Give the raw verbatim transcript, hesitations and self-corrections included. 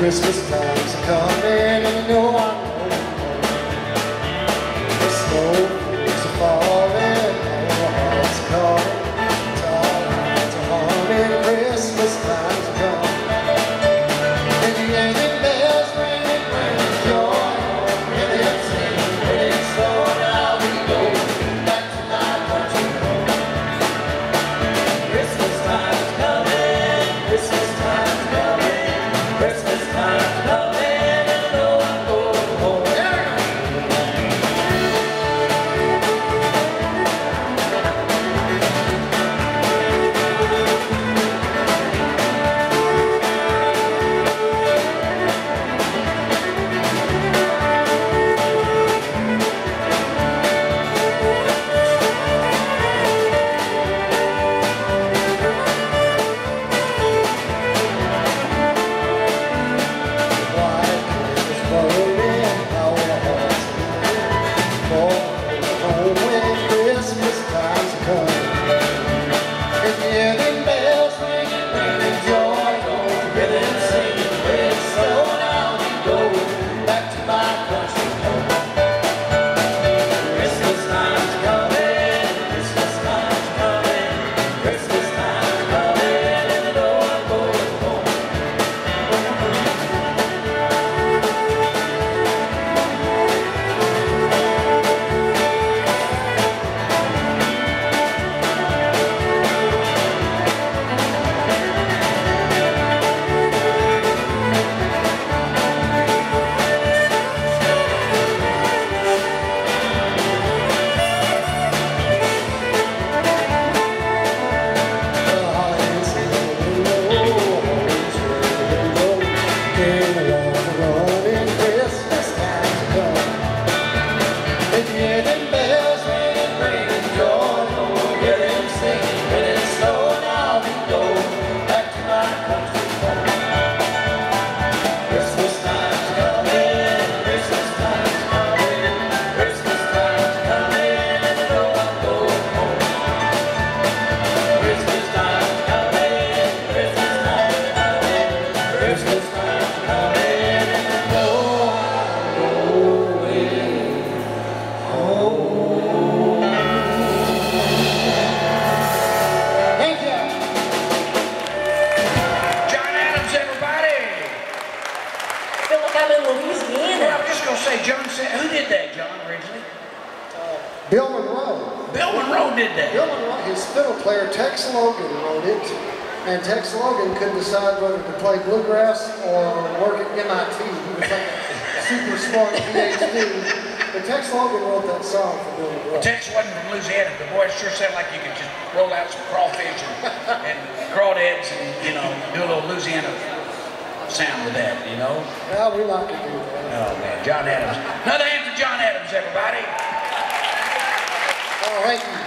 Christmas time's coming, and you know I'm home. The snowflakes are falling, and our hearts are calling. Our hearts are humming, Christmas time's coming. And the angel bells ringing, bringing joy. And they're singing, ringing slow, now we go back to my country home. Christmas time's coming, Christmas time's coming, Christmas time's coming, and I know I'm going home. Say, John said, who did that, John, originally? Uh, Bill Monroe. Bill Monroe did that. Bill Monroe, his fiddle player, Tex Logan, wrote it. And Tex Logan couldn't decide whether to play bluegrass or work at M I T. He was like a super smart P H D. But Tex Logan wrote that song for Bill Monroe. Tex wasn't from Louisiana, but boy, it sure sounded like you could just roll out some crawfish and, and crawdads and, you know, do a little Louisiana sound with that, you know? Yeah, we like to do that. Oh, man, John Adams. Another hand for John Adams, everybody. All right.